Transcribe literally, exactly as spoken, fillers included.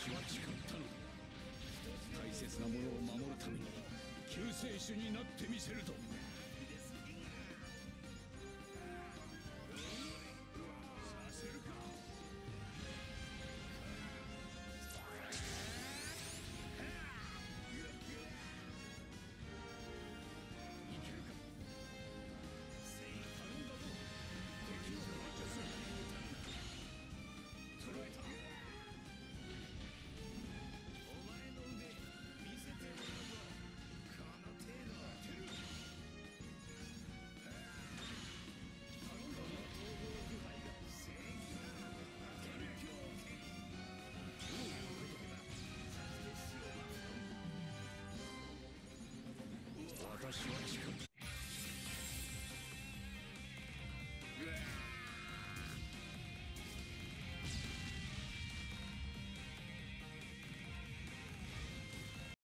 私は誓ったのだ。大切なものを守るために救世主になってみせると。させるか。いけるか。戦意頼んだぞ。敵を排除する。捉えた。お前の腕見せてもらうぞ。この程度当てる。頼んだぞ。統合腐敗が正義だ。天狂剣。どういうことだ。さして死を待つ。私は誓